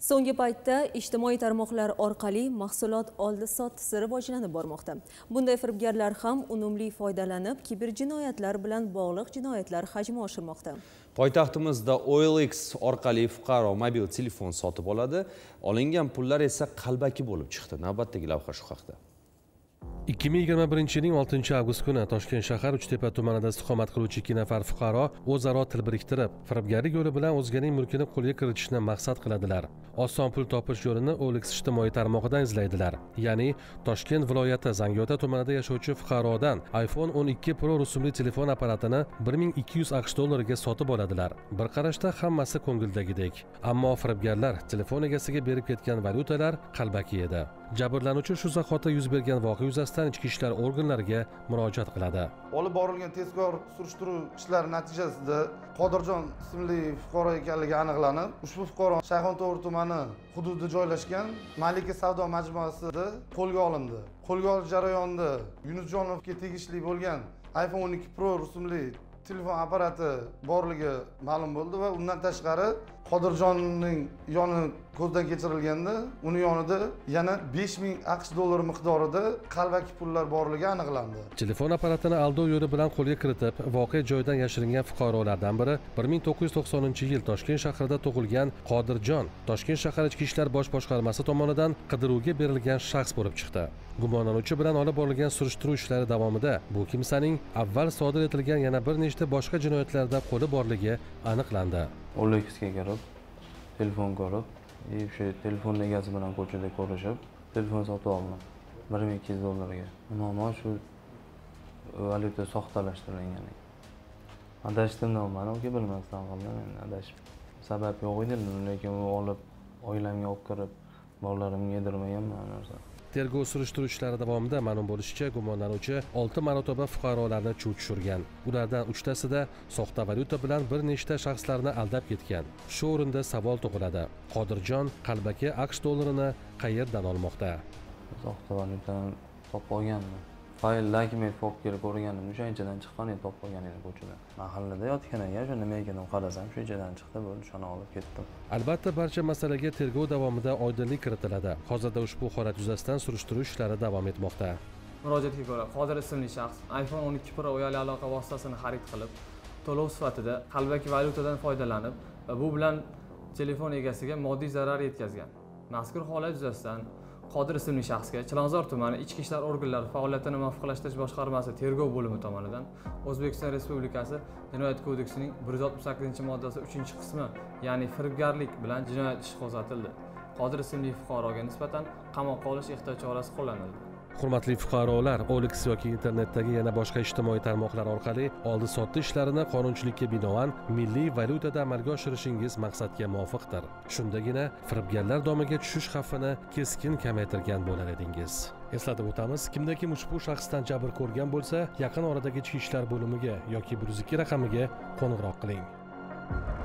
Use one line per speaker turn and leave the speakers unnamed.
So'nggi paytda ijtimoiy tarmoqlar orqali mahsulot oldi-sottisi rivojlanib bormoqda. Bunday firibgarlar ham unumli foydalanib, kiberjinoyatlar bilan bog'liq jinoyatlar hajmi oshirmoqda.
Poytaxtimizda OLX orqali fuqaro mobil telefon sotib oladi. Olingan pullar esa qalbaki bo'lib chiqdi. Navbatdagi lavha shu haqda.
2021 yilning 6 avgust kuni Toshkent shahar Uchtepa tumanida istiqomat qiluvchi 2 nafar fuqaro o'zaro til biriktirib, firibgarlik yo'li bilan o'zganing mulkini qo'lga kiritishni maqsad qiladilar. Oson pul topish yo'lini OLX ijtimoiy tarmog'idan izlaydilar. Ya'ni Toshkent viloyati Zangiota tumanida yashovchi fuqarodan iPhone 12 Pro rusumli telefon apparatini 1200 AQSh dollariga sotib oladilar. Bir qarashda hammasi ko'ngildagidek. Ammo firibgarlar telefon egasiga berib ketgan valyutalar qalbaki edi. Jabrlanuvchi shu zahoti yuz bergan voqea yuzasidan ichki ishlar organlariga murojaat qiladi.
Olib borilgan tezkor surishtiruv ishlari natijasida Qodirjon ismli fuqaro ekanligi aniqlanib, ushbu fuqaro Shayxonto'g'ri tumani hududida joylashgan Malika savdo majmuasida qo'lga olindi. Qo'lga olish jarayonida Yunusjonovga tegishli bo'lgan iPhone 12 Pro rusumli telefon apparati borligi ma'lum bo'ldi va undan tashqari Qodirjonning yoni ko'zdan kechirilganda uni yonida yana 5000 AQSh dollari miqdorida qalbaki pullar borligi aniqlandi.
Telefon apparatini aldov yo'li bilan qo'lga kiritib, voqea joyidan yashiringan fuqarolardan biri 1990-yil Toshkent shahrida tug'ilgan Qodirjon Toshkent shahar ichki ishlar bosh boshqarmasi tomonidan qidiruvga berilgan shaxs bo'lib chiqdi. Gumonlanuvchi bilan olib borilgan surishtiruv ishlari davomida bu kimsaning avval sodir etilgan yana bir nechta boshqa jinoyatlarda qo'li borligi aniqlandi.
OLXga kirib, telefon ko'rib, o'sha telefon egasi bilan ko'chada ko'rishib, telefon sotib oldim 1200 dollarga. Umuman shu valyuta soxtalashtirilgan. Adashdim noma'lumki bilmasdan qoldim, men adashib. Sabab yo'q edi, lekin u olib oilamga olib kirib, bolalarimga yedirmaganman narsa.
Tergov surishtiruv ishlari davomida ma'lum bo'lishicha, gumonlanuvchi 6 marotaba fuqarolarni chuv tushirgan. Ulardan 3tasida soxta valyuta bilan bir nechta shaxslarni aldab ketgan. Shu o'rinda savol tug'iladi. Qodirjon qalbaki AQSh dollarini qayerdan olmoqda?
Soxta valyutani topib olganman. Fayllarga men fokkerga ko'rganim, o'shanchadan chiqqan edi, topib olgan edim ko'chada. Mahallada yotgan ekan, o'sha nima ekanini qarasam, shunchadan chiqdi, bo'ldi, shuni olib ketdim.
Albatta, barcha masalaga tergov davomida oydinlik kiritiladi. Hozirda ushbu holat yuzasidan surishtiruv ishlari davom etmoqda.
Murojaatga ko'ra, Qodir ismli shaxs iPhone 12 Pro uyali aloqa vositasini xarid qilib, to'lov sifatida qalbaki valyutadan foydalanib va bu bilan telefon egasiga moddiy zarar yetkazgan. Mazkur holat yuzasidan Qodir ismli shaxsga Chilonzor tumani ichki ishlar organlari faoliyatini muvofiqlashtirish boshqarmasi tergov bo'limi tomonidan O'zbekiston Respublikasi Jinoyat kodeksining 168-moddasi 3-qismi, ya'ni firibgarlik bilan jinoyat ishi qo'zg'atildi. Qodir ismli fuqaroga nisbatan qamoqqa olish ehtiyot chorasi qo'llanildi.
Hurmatli fuqarolar, OLX yoki internetdagi yana boshqa ijtimoiy tarmoqlar orqali oldi-sotdi ishlarini qonunchilikka binoan milliy valyutada amalga oshirishingiz maqsadga muvofiqdir. Shundagina firibgarlar domiga tushish xavfini keskin kamaytirgan bo'lar edingiz. Eslatib o'tamiz, kimda kim ushbu shaxsdan jabr ko'rgan bo'lsa, yaqin oradagi ichki ishlar bo'limiga yoki 102 raqamiga qo'ng'iroq qiling.